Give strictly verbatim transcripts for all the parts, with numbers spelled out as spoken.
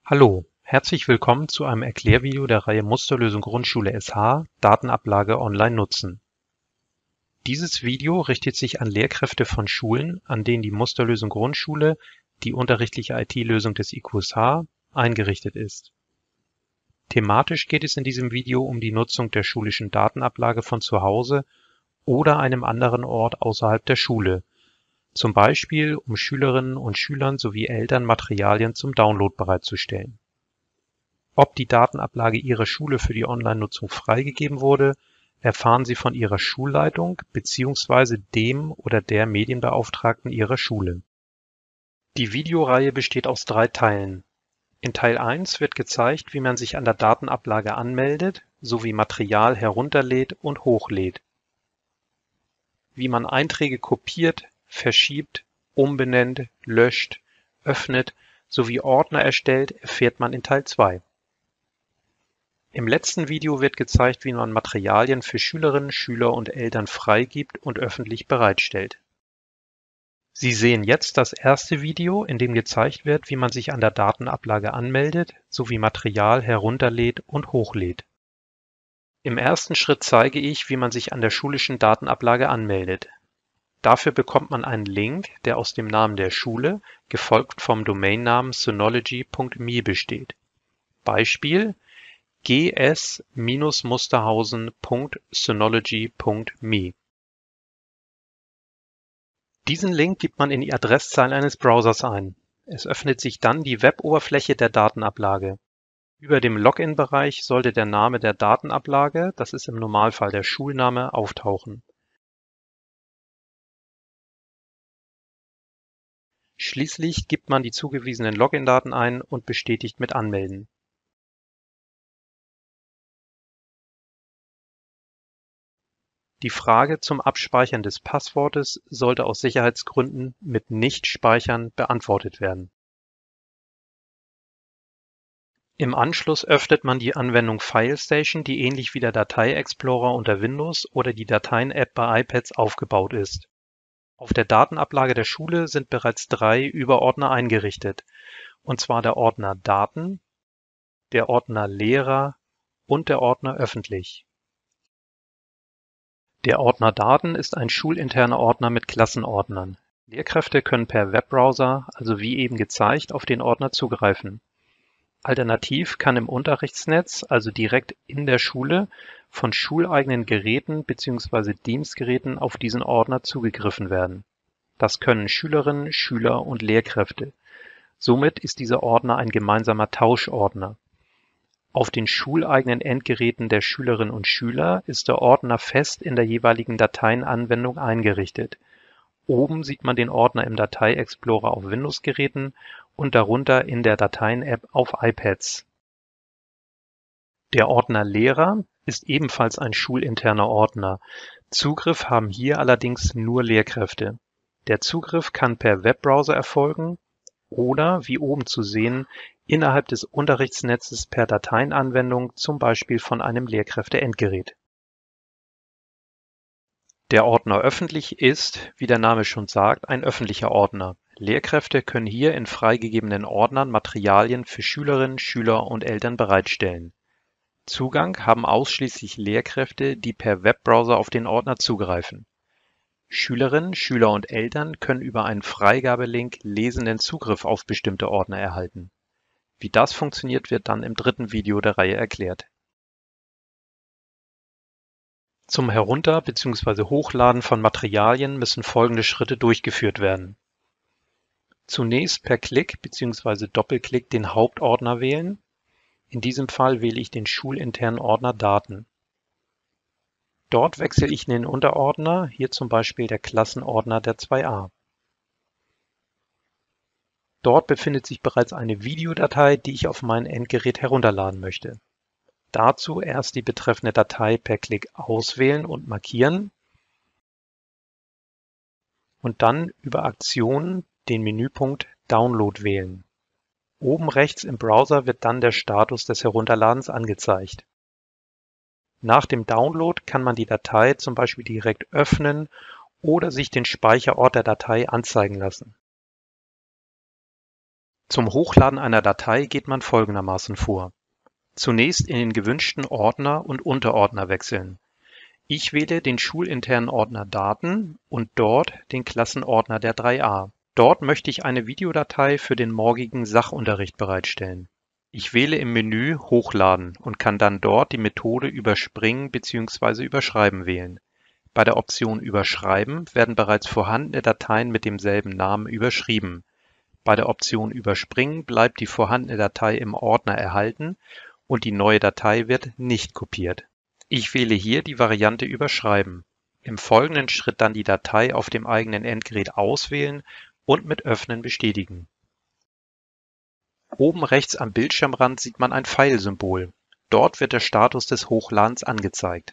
Hallo, herzlich willkommen zu einem Erklärvideo der Reihe Musterlösung Grundschule S H – Datenablage online nutzen. Dieses Video richtet sich an Lehrkräfte von Schulen, an denen die Musterlösung Grundschule, die unterrichtliche I T-Lösung des I Q S H, eingerichtet ist. Thematisch geht es in diesem Video um die Nutzung der schulischen Datenablage von zu Hause oder einem anderen Ort außerhalb der Schule, zum Beispiel um Schülerinnen und Schülern sowie Eltern Materialien zum Download bereitzustellen. Ob die Datenablage Ihrer Schule für die Online-Nutzung freigegeben wurde, erfahren Sie von Ihrer Schulleitung bzw. dem oder der Medienbeauftragten Ihrer Schule. Die Videoreihe besteht aus drei Teilen. In Teil eins wird gezeigt, wie man sich an der Datenablage anmeldet sowie Material herunterlädt und hochlädt. Wie man Einträge kopiert, verschiebt, umbenennt, löscht, öffnet sowie Ordner erstellt, erfährt man in Teil zwei. Im letzten Video wird gezeigt, wie man Materialien für Schülerinnen, Schüler und Eltern freigibt und öffentlich bereitstellt. Sie sehen jetzt das erste Video, in dem gezeigt wird, wie man sich an der Datenablage anmeldet sowie Material herunterlädt und hochlädt. Im ersten Schritt zeige ich, wie man sich an der schulischen Datenablage anmeldet. Dafür bekommt man einen Link, der aus dem Namen der Schule, gefolgt vom Domainnamen synology punkt me besteht. Beispiel g s musterhausen punkt synology punkt me. Diesen Link gibt man in die Adresszeile eines Browsers ein. Es öffnet sich dann die Web-Oberfläche der Datenablage. Über dem Login-Bereich sollte der Name der Datenablage, das ist im Normalfall der Schulname, auftauchen. Schließlich gibt man die zugewiesenen Login-Daten ein und bestätigt mit Anmelden. Die Frage zum Abspeichern des Passwortes sollte aus Sicherheitsgründen mit Nicht-Speichern beantwortet werden. Im Anschluss öffnet man die Anwendung FileStation, die ähnlich wie der Datei-Explorer unter Windows oder die Dateien-App bei iPads aufgebaut ist. Auf der Datenablage der Schule sind bereits drei Überordner eingerichtet, und zwar der Ordner Daten, der Ordner Lehrer und der Ordner Öffentlich. Der Ordner Daten ist ein schulinterner Ordner mit Klassenordnern. Lehrkräfte können per Webbrowser, also wie eben gezeigt, auf den Ordner zugreifen. Alternativ kann im Unterrichtsnetz, also direkt in der Schule, von schuleigenen Geräten bzw. Dienstgeräten auf diesen Ordner zugegriffen werden. Das können Schülerinnen, Schüler und Lehrkräfte. Somit ist dieser Ordner ein gemeinsamer Tauschordner. Auf den schuleigenen Endgeräten der Schülerinnen und Schüler ist der Ordner fest in der jeweiligen Dateienanwendung eingerichtet. Oben sieht man den Ordner im Datei-Explorer auf Windows-Geräten und darunter in der Dateien-App auf iPads. Der Ordner Lehrer ist ebenfalls ein schulinterner Ordner. Zugriff haben hier allerdings nur Lehrkräfte. Der Zugriff kann per Webbrowser erfolgen oder, wie oben zu sehen, innerhalb des Unterrichtsnetzes per Dateienanwendung, zum Beispiel von einem Lehrkräfte-Endgerät. Der Ordner Öffentlich ist, wie der Name schon sagt, ein öffentlicher Ordner. Lehrkräfte können hier in freigegebenen Ordnern Materialien für Schülerinnen, Schüler und Eltern bereitstellen. Zugang haben ausschließlich Lehrkräfte, die per Webbrowser auf den Ordner zugreifen. Schülerinnen, Schüler und Eltern können über einen Freigabelink lesenden Zugriff auf bestimmte Ordner erhalten. Wie das funktioniert, wird dann im dritten Video der Reihe erklärt. Zum Herunter- bzw. Hochladen von Materialien müssen folgende Schritte durchgeführt werden. Zunächst per Klick bzw. Doppelklick den Hauptordner wählen. In diesem Fall wähle ich den schulinternen Ordner Daten. Dort wechsle ich in den Unterordner, hier zum Beispiel der Klassenordner der zwei a. Dort befindet sich bereits eine Videodatei, die ich auf mein Endgerät herunterladen möchte. Dazu erst die betreffende Datei per Klick auswählen und markieren und dann über Aktionen den Menüpunkt Download wählen. Oben rechts im Browser wird dann der Status des Herunterladens angezeigt. Nach dem Download kann man die Datei zum Beispiel direkt öffnen oder sich den Speicherort der Datei anzeigen lassen. Zum Hochladen einer Datei geht man folgendermaßen vor. Zunächst in den gewünschten Ordner und Unterordner wechseln. Ich wähle den schulinternen Ordner Daten und dort den Klassenordner der drei a. Dort möchte ich eine Videodatei für den morgigen Sachunterricht bereitstellen. Ich wähle im Menü Hochladen und kann dann dort die Methode Überspringen bzw. Überschreiben wählen. Bei der Option Überschreiben werden bereits vorhandene Dateien mit demselben Namen überschrieben. Bei der Option Überspringen bleibt die vorhandene Datei im Ordner erhalten und die neue Datei wird nicht kopiert. Ich wähle hier die Variante Überschreiben. Im folgenden Schritt dann die Datei auf dem eigenen Endgerät auswählen und mit Öffnen bestätigen. Oben rechts am Bildschirmrand sieht man ein Pfeilsymbol. Dort wird der Status des Hochladens angezeigt.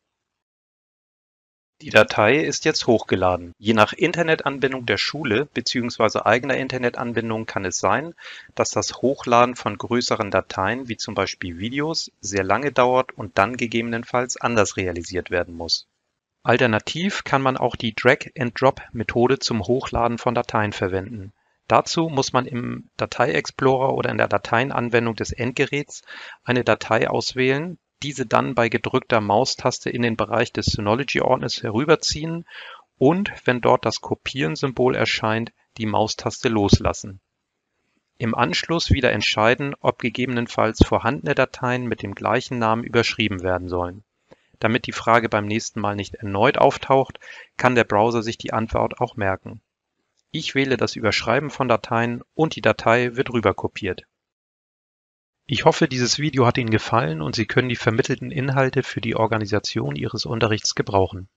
Die Datei ist jetzt hochgeladen. Je nach Internetanbindung der Schule bzw. eigener Internetanbindung kann es sein, dass das Hochladen von größeren Dateien wie zum Beispiel Videos sehr lange dauert und dann gegebenenfalls anders realisiert werden muss. Alternativ kann man auch die Drag-and-Drop-Methode zum Hochladen von Dateien verwenden. Dazu muss man im Datei-Explorer oder in der Dateienanwendung des Endgeräts eine Datei auswählen, diese dann bei gedrückter Maustaste in den Bereich des Synology-Ordners herüberziehen und, wenn dort das Kopieren-Symbol erscheint, die Maustaste loslassen. Im Anschluss wieder entscheiden, ob gegebenenfalls vorhandene Dateien mit dem gleichen Namen überschrieben werden sollen. Damit die Frage beim nächsten Mal nicht erneut auftaucht, kann der Browser sich die Antwort auch merken. Ich wähle das Überschreiben von Dateien und die Datei wird rüberkopiert. Ich hoffe, dieses Video hat Ihnen gefallen und Sie können die vermittelten Inhalte für die Organisation Ihres Unterrichts gebrauchen.